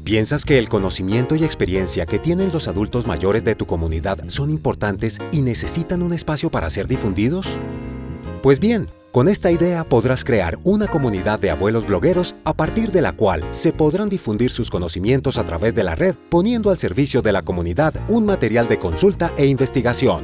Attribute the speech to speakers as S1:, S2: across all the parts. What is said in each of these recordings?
S1: ¿Piensas que el conocimiento y experiencia que tienen los adultos mayores de tu comunidad son importantes y necesitan un espacio para ser difundidos? Pues bien, con esta idea podrás crear una comunidad de abuelos blogueros a partir de la cual se podrán difundir sus conocimientos a través de la red, poniendo al servicio de la comunidad un material de consulta e investigación.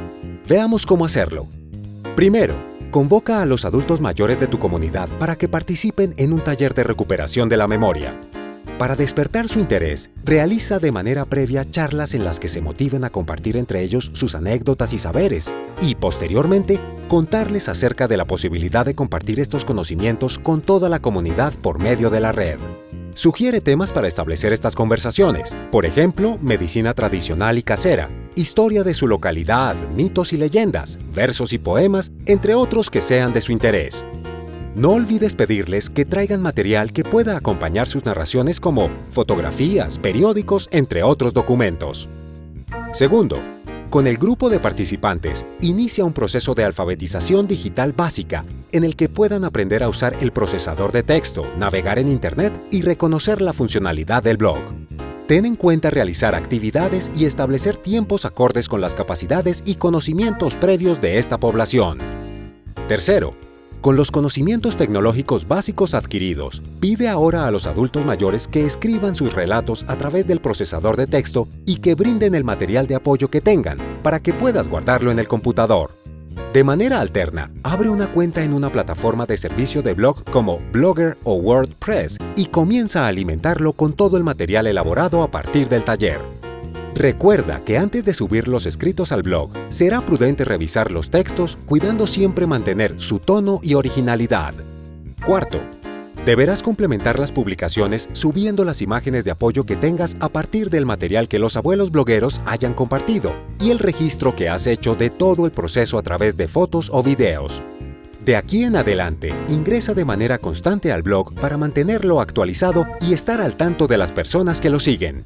S1: Veamos cómo hacerlo. Primero, convoca a los adultos mayores de tu comunidad para que participen en un taller de recuperación de la memoria. Para despertar su interés, realiza de manera previa charlas en las que se motiven a compartir entre ellos sus anécdotas y saberes, y posteriormente, contarles acerca de la posibilidad de compartir estos conocimientos con toda la comunidad por medio de la red. Sugiere temas para establecer estas conversaciones, por ejemplo, medicina tradicional y casera, historia de su localidad, mitos y leyendas, versos y poemas, entre otros que sean de su interés. No olvides pedirles que traigan material que pueda acompañar sus narraciones como fotografías, periódicos, entre otros documentos. Segundo, con el grupo de participantes, inicia un proceso de alfabetización digital básica en el que puedan aprender a usar el procesador de texto, navegar en Internet y reconocer la funcionalidad del blog. Ten en cuenta realizar actividades y establecer tiempos acordes con las capacidades y conocimientos previos de esta población. Tercero, con los conocimientos tecnológicos básicos adquiridos, pide ahora a los adultos mayores que escriban sus relatos a través del procesador de texto y que brinden el material de apoyo que tengan para que puedas guardarlo en el computador. De manera alterna, abre una cuenta en una plataforma de servicio de blog como Blogger o WordPress y comienza a alimentarlo con todo el material elaborado a partir del taller. Recuerda que antes de subir los escritos al blog, será prudente revisar los textos, cuidando siempre mantener su tono y originalidad. Cuarto, deberás complementar las publicaciones subiendo las imágenes de apoyo que tengas a partir del material que los abuelos blogueros hayan compartido y el registro que has hecho de todo el proceso a través de fotos o videos. De aquí en adelante, ingresa de manera constante al blog para mantenerlo actualizado y estar al tanto de las personas que lo siguen.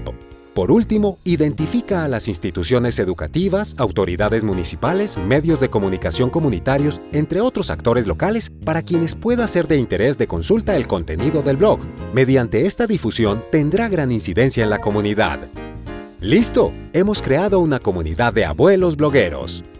S1: Por último, identifica a las instituciones educativas, autoridades municipales, medios de comunicación comunitarios, entre otros actores locales, para quienes pueda ser de interés de consulta el contenido del blog. Mediante esta difusión tendrá gran incidencia en la comunidad. ¡Listo! Hemos creado una comunidad de abuelos blogueros.